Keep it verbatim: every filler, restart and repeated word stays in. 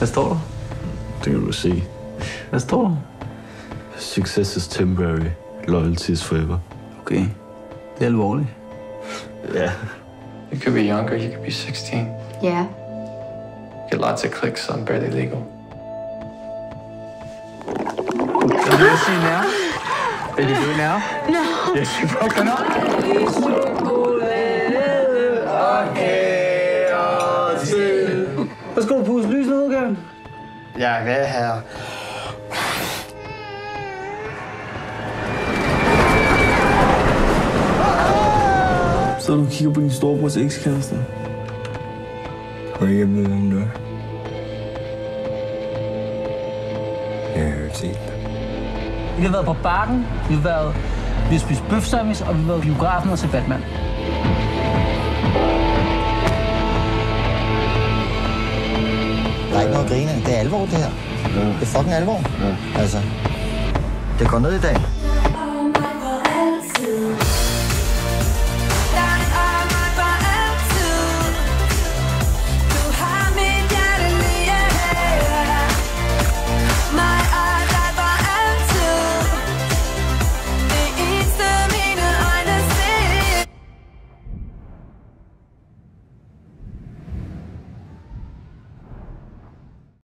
Hvad står der? Det kan du se. Hvad står der? Success is temporary. Loyalty is forever. Okay. Det er alvorligt. Ja. You could be younger, you could be sixteen. Yeah. Get lots of clicks on Barely Legal. Are you see now? Did you do it now? No. Yes, you broke up. Hvad skal du puste lys ned, Kevin? Ja, hvad her? Så du kigger på din storebrors ekskæreste. Og jeg ved, hvem du er. Jeg har hørt set. Vi har været på Bakken, vi har været, vi har spist bøfsandwich, og vi har været i biografen og set Batman. Der er ikke noget at grine af. Det er alvor, det her. Ja. Det er fucking alvor. Ja. Altså, det går ned i dag.